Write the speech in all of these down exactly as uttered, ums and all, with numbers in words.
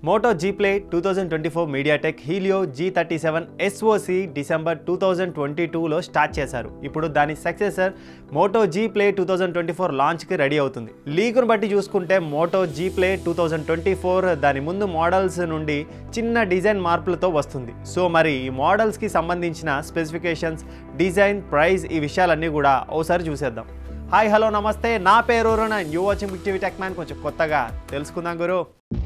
Moto G Play twenty twenty-four MediaTek Helio G thirty-seven S O C December twenty twenty-two లో start చేశారు. ఇప్పుడు దాని successor Moto G Play twenty twenty-four launch కి ready అవుతుంది. లీకును బట్టి చూసుకుంటే Moto G Play twenty twenty-four దాని ముందు మోడల్స్ నుండి చిన్న డిజైన్ మార్పులతో వస్తుంది. సో మరి ఈ మోడల్స్ కి సంబంధించిన స్పెసిఫికేషన్స్, డిజైన్, ప్రైస్ ఈ విషయాలన్నీ కూడా ఒకసారి చూసేద్దాం. హాయ్ హలో నమస్తే, నా పేరు రోరన్ and you watching big TV tech man. కొంచెం కొత్తగా తెలుసుకుందాం గురు.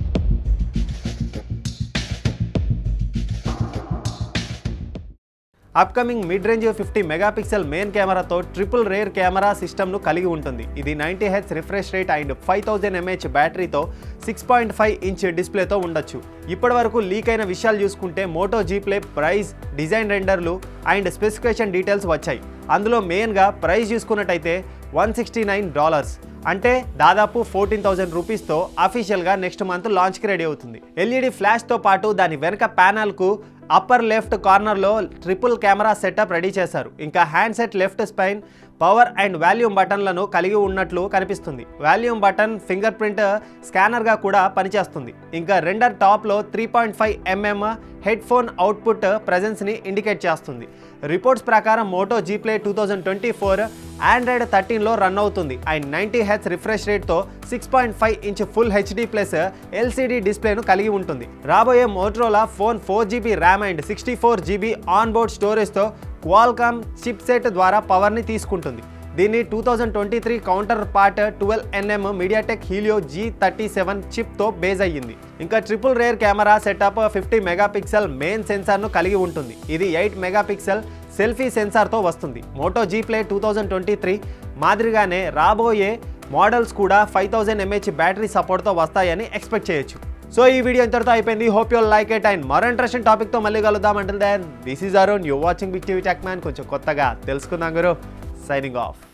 Upcoming mid range fifty megapixel main కెమెరాతో ట్రిపుల్ రేర్ కెమెరా సిస్టమ్ను కలిగి ఉంటుంది. ఇది ninety hertz refresh rate and five thousand mAh బ్యాటరీతో సిక్స్ పాయింట్ ఫైవ్ ఇంచ్ డిస్ప్లేతో ఉండొచ్చు. ఇప్పటి వరకు లీక్ అయిన విషయాలు చూసుకుంటే Moto G Play price, design రెండర్లు అండ్ స్పెసిఫికేషన్ డీటెయిల్స్ వచ్చాయి. అందులో మెయిన్గా ప్రైస్ చూసుకున్నట్టయితే వన్ సిక్స్టీ నైన్ డాలర్స్ అంటే దాదాపు ఫోర్టీన్ థౌసండ్ రూపీస్తో అఫీషియల్గా నెక్స్ట్ మంత్ లాంచ్కి రెడీ అవుతుంది. ఎల్ఈడి ఫ్లాష్తో పాటు దాని వెనక ప్యానల్కు అప్పర్ లెఫ్ట్ కార్నర్లో ట్రిపుల్ కెమెరా సెటప్ రెడీ చేశారు. ఇంకా handset left spine, power and volume బటన్లను కలిగి ఉన్నట్లు కనిపిస్తుంది. వాల్యూమ్ బటన్ ఫింగర్ ప్రింట్ స్కానర్గా కూడా పనిచేస్తుంది. ఇంకా రెండర్ టాప్లో three point five mm headphone output ప్రెజెన్స్ని ఇండికేట్ చేస్తుంది. రిపోర్ట్స్ ప్రకారం Moto G Play two thousand twenty four Android థర్టీన్లో రన్ అవుతుంది అండ్ నైంటీ హెర్ట్జ్ రిఫ్రెష్ రేట్తో six point five inch full HD plus LCD డిస్ప్లేను కలిగి ఉంటుంది. రాబోయే Motorola phone four GB RAM and sixty four GB on board స్టోరేజ్తో Qualcomm chipset ద్వారా పవర్ని తీసుకుంటుంది. దీన్ని two thousand twenty three counterpart twelve nm MediaTek Helio G thirty seven చిప్తో బేస్ అయ్యింది. ఇంకా triple rear camera setup fifty megapixel main సెన్సార్ను కలిగి ఉంటుంది. ఇది ఎయిట్ మెగాపిక్సెల్ సెల్ఫీ సెన్సార్తో వస్తుంది. Moto G Play two thousand twenty three మాదిరిగానే రాబోయే మోడల్స్ కూడా ఫైవ్ థౌజండ్ ఎంఏహెచ్ బ్యాటరీ సపోర్ట్తో వస్తాయని ఎక్స్పెక్ట్ చేయొచ్చు. సో ఈ వీడియో ఇంతటితో అయిపోయింది. Hope you like it and మరో ఇంట్రెస్టింగ్ టాపిక్తో మళ్ళీ కలుద్దాం. Until then this is Arun, you watching big TV tech man. కొంచెం కొత్తగా తెలుసుకుందాం గురు. Signing off.